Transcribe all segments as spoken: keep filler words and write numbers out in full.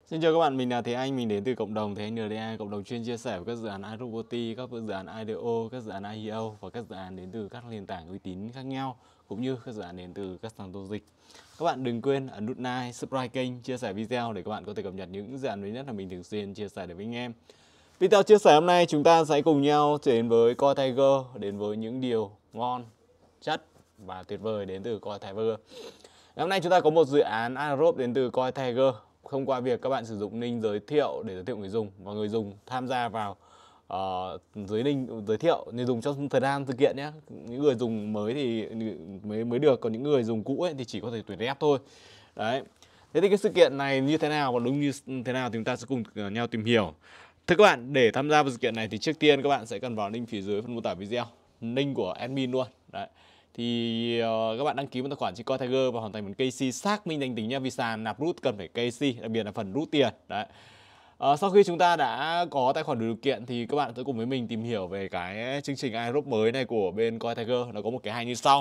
Xin chào các bạn, mình là Thế Anh, mình đến từ cộng đồng Thế Anh en đê a, cộng đồng chuyên chia sẻ về các dự án iRobot, các dự án i đê ô, các dự án i e o và các dự án đến từ các nền tảng uy tín khác nhau, cũng như các dự án đến từ các sàn giao dịch. Các bạn đừng quên ấn nút like, subscribe kênh, chia sẻ video để các bạn có thể cập nhật những dự án mới nhất mà mình thường xuyên chia sẻ đến với anh em. Video chia sẻ hôm nay chúng ta sẽ cùng nhau đến với Coin Tiger, đến với những điều ngon, chất và tuyệt vời đến từ Coin Tiger. Hôm nay chúng ta có một dự án airdrop đến từ Coin Tiger. Thông qua việc các bạn sử dụng link giới thiệu để giới thiệu người dùng và người dùng tham gia vào uh, dưới link giới thiệu người dùng trong thời gian thực hiện nhé. Những người dùng mới thì mới mới được, còn những người dùng cũ ấy thì chỉ có thể tuyển rep thôi. Đấy. Thế thì cái sự kiện này như thế nào và đúng như thế nào thì chúng ta sẽ cùng nhau tìm hiểu. Thưa các bạn, để tham gia vào sự kiện này thì trước tiên các bạn sẽ cần vào link phía dưới phần mô tả video, link của admin luôn. Đấy. Thì uh, các bạn đăng ký một tài khoản trên Coin Tiger và hoàn thành một ca xê xác minh danh tính nha, vì sàn nạp rút cần phải ca xê, đặc biệt là phần rút tiền. Đấy. Uh, sau khi chúng ta đã có tài khoản đủ điều kiện thì các bạn sẽ cùng với mình tìm hiểu về cái chương trình airdrop mới này của bên Coin Tiger. Nó có một cái hay như sau.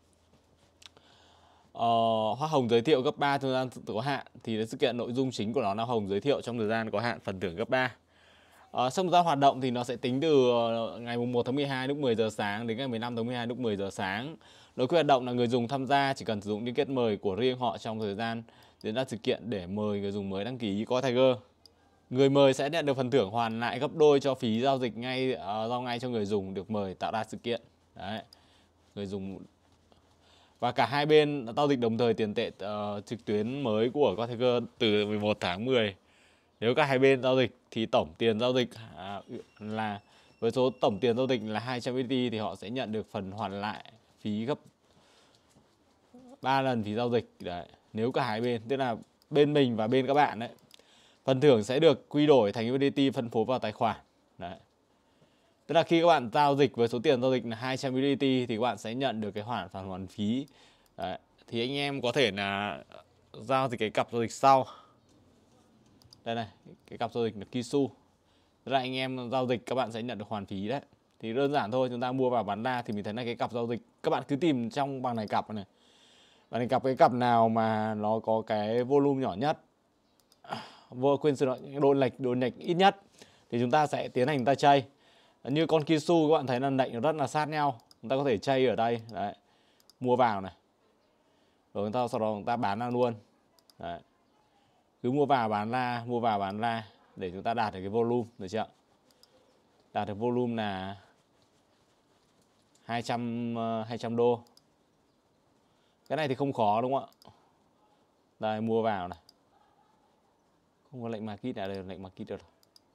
Uh, hoa hồng giới thiệu gấp ba trong thời gian có hạn, thì sự kiện nội dung chính của nó là hoa hồng giới thiệu trong thời gian có hạn, phần thưởng gấp ba. Uh, trong thời gian hoạt động thì nó sẽ tính từ uh, ngày một tháng mười hai lúc mười giờ sáng đến ngày mười lăm tháng mười hai lúc mười giờ sáng. Nội quy hoạt động là người dùng tham gia chỉ cần sử dụng liên kết mời của riêng họ trong thời gian diễn ra sự kiện để mời người dùng mới đăng ký Coin Tiger. Người mời sẽ nhận được phần thưởng hoàn lại gấp đôi cho phí giao dịch ngay uh, giao ngay cho người dùng được mời tạo ra sự kiện. Đấy. Người dùng và cả hai bên giao dịch đồng thời tiền tệ uh, trực tuyến mới của Coin Tiger từ mười một tháng mười. Nếu cả hai bên giao dịch thì tổng tiền giao dịch à, là với số tổng tiền giao dịch là hai trăm u ét đê thì họ sẽ nhận được phần hoàn lại phí gấp ba lần phí giao dịch. Đấy. Nếu cả hai bên, tức là bên mình và bên các bạn đấy, phần thưởng sẽ được quy đổi thành u ét đê phân phối vào tài khoản. Đấy. Tức là khi các bạn giao dịch với số tiền giao dịch là hai trăm u ét đê thì các bạn sẽ nhận được cái khoản phản hoàn phí. Đấy. Thì anh em có thể là giao dịch cái cặp giao dịch sau. Đây này, cái cặp giao dịch là Kisu. Tức là anh em giao dịch các bạn sẽ nhận được hoàn phí đấy. Thì đơn giản thôi, chúng ta mua vào bán ra thì mình thấy là cái cặp giao dịch, các bạn cứ tìm trong bảng này cặp này. Bảng này cặp cái cặp nào mà nó có cái volume nhỏ nhất, vô quên sự độ lệch độ lệch ít nhất thì chúng ta sẽ tiến hành ta chay. Như con Kisu các bạn thấy là lệnh rất là sát nhau, chúng ta có thể chay ở đây, đấy. Mua vào này. Rồi chúng ta sau đó chúng ta bán ra luôn. Đấy. Cứ mua vào bán ra, mua vào bán ra để chúng ta đạt được cái volume, được chưa? Đạt được volume là hai trăm đô. Cái này thì không khó đúng không ạ? Đây, mua vào này. Không có lệnh market, à đây lệnh market được rồi.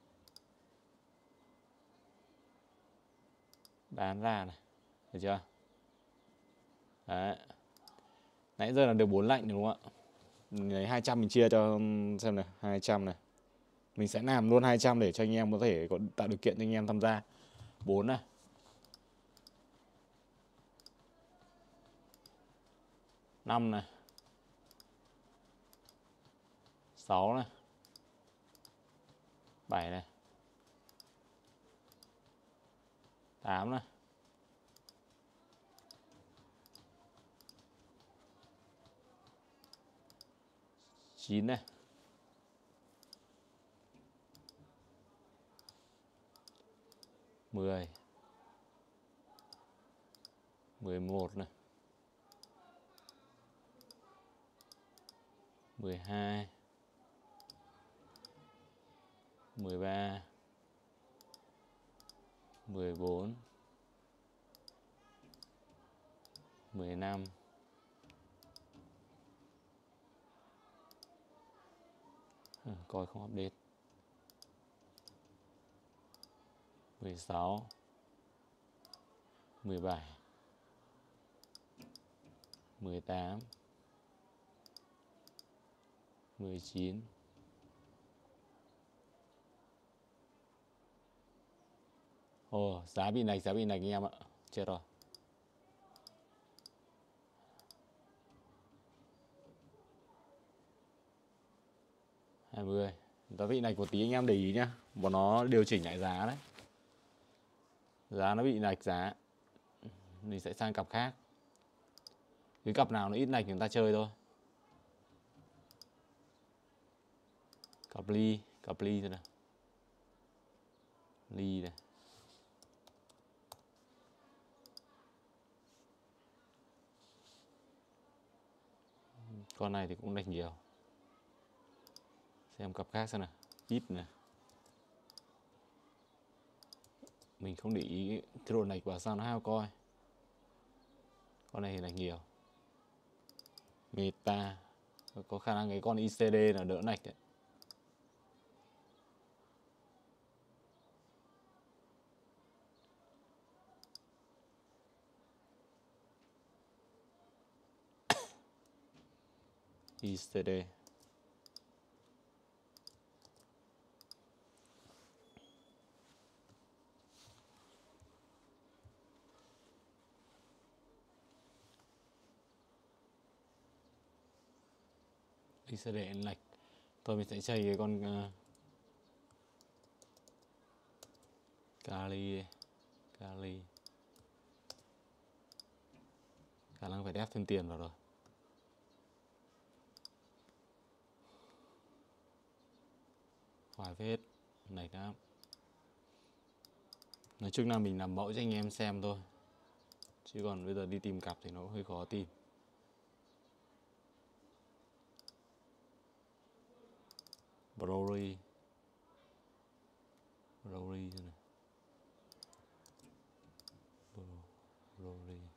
Bán ra này, được chưa? Đấy. Nãy giờ là được bốn lệnh đúng không ạ? Lấy hai trăm mình chia cho xem này, hai trăm này. Mình sẽ làm luôn hai trăm để cho anh em có thể có tạo điều kiện cho anh em tham gia. bốn này. năm này. sáu này. bảy này. tám này. chín này. mười. mười một này. mười hai. mười ba. mười bốn. mười lăm. Ừ, coi không update. mười sáu. mười bảy. mười tám. mười chín. Ồ, giá bị lệch, giá bị lệch anh em ạ. Chết rồi. hai mươi. Giá vị lệch một tí anh em để ý nhá. Bọn nó điều chỉnh lại giá đấy. Giá nó bị lệch giá. Mình sẽ sang cặp khác. Cái cặp nào nó ít lệch chúng ta chơi thôi. Cặp ly, cặp ly thế nào. Ly này. Con này thì cũng lệch nhiều. Xem cặp khác xem nào. Ít này. Mình không để ý cái độ lệch vào sao nó hao coi. Con này thì lệch nhiều. Meta. Có khả năng cái con i xê đê là đỡ lệch đấy. i xê đê. i xê đê lệch. Thôi mình sẽ chơi cái con uh, Kali Kali. Khả năng phải đép thêm tiền vào rồi. Hoài phết này lắm. Nói chung là mình làm mẫu cho anh em xem thôi, chứ còn bây giờ đi tìm cặp thì nó hơi khó tìm. Broly Broly thế này. Broly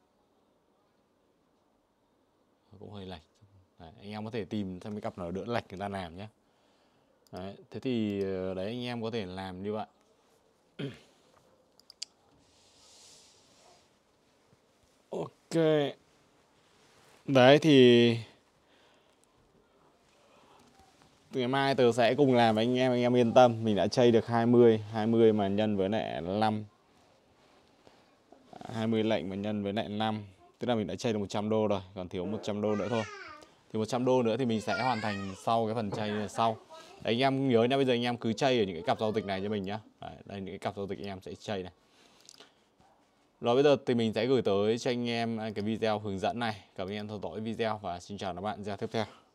cũng hơi lệch. Đấy, anh em có thể tìm xem cái cặp nào đỡ lệch người ta làm nhé. Đấy, thế thì đấy anh em có thể làm như vậy. Ok. Đấy thì từ ngày mai tớ sẽ cùng làm với anh em, anh em yên tâm. Mình đã chơi được hai mươi, hai mươi mà nhân với lại năm. hai mươi lệnh mà nhân với lại năm. Tức là mình đã chơi được một trăm đô rồi, còn thiếu một trăm đô nữa thôi. Thì một trăm đô nữa thì mình sẽ hoàn thành sau cái phần chơi sau. Đấy, anh em nhớ nha, bây giờ anh em cứ chơi ở những cái cặp giao dịch này cho mình nhá. Đấy, đây những cái cặp giao dịch anh em sẽ chơi này. Rồi bây giờ thì mình sẽ gửi tới cho anh em cái video hướng dẫn này. Cảm ơn anh em theo dõi video và xin chào các bạn video tiếp theo.